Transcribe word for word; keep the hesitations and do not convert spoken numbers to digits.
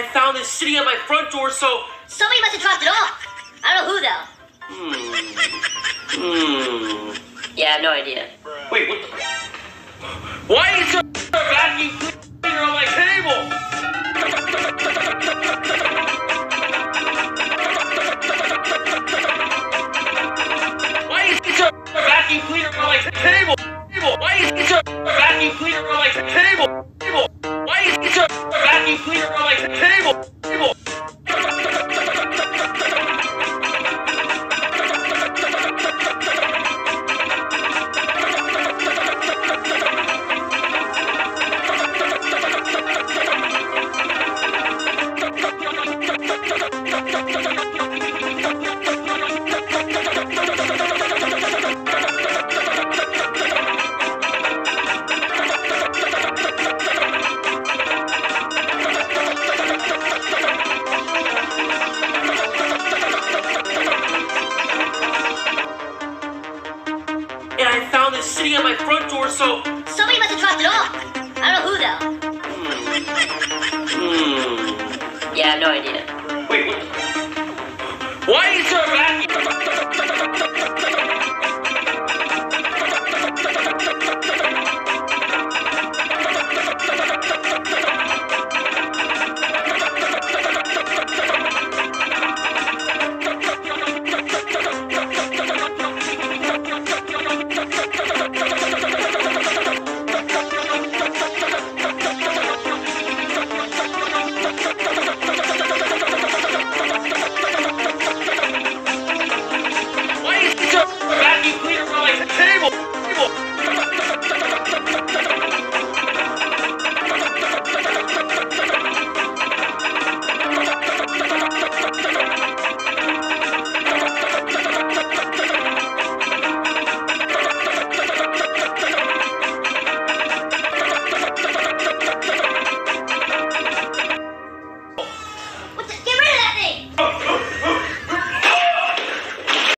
found this sitting at my front door, so... Somebody must have dropped it off. I don't know who, though. Hmm. Hmm. Yeah, I have no idea. Wait, what the... Why is there a vacuum cleaner on my table? Why is there a vacuum cleaner on my table? Why is there a vacuum cleaner on my table? Why is there a vacuum cleaner on my table? Table. And I found this sitting at my front door, so... Somebody must have dropped it off. I don't know who, though. Hmm. Yeah, I have no idea. Wait, what? Why is there a